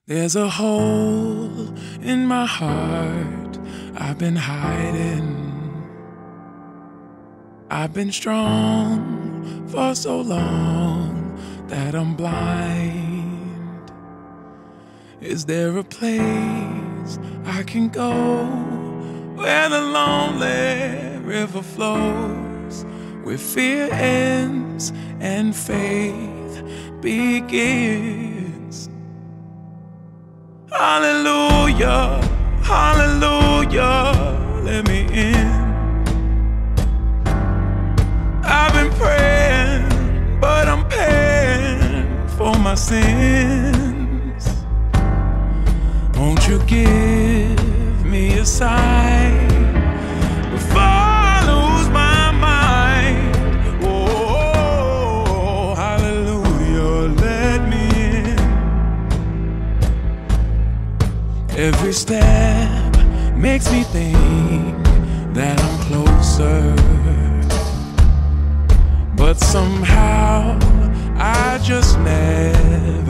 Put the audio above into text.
There's a hole in my heart I've been hiding. I've been strong for so long that I'm blind. Is there a place I can go where the lonely river flows, where fear ends and faith begins? Hallelujah, hallelujah, let me in. I've been praying, but I'm paying for my sins. Won't you give me a sign before I lose my mind? Oh, hallelujah, let me in. Every step makes me think that I'm closer, but somehow I just never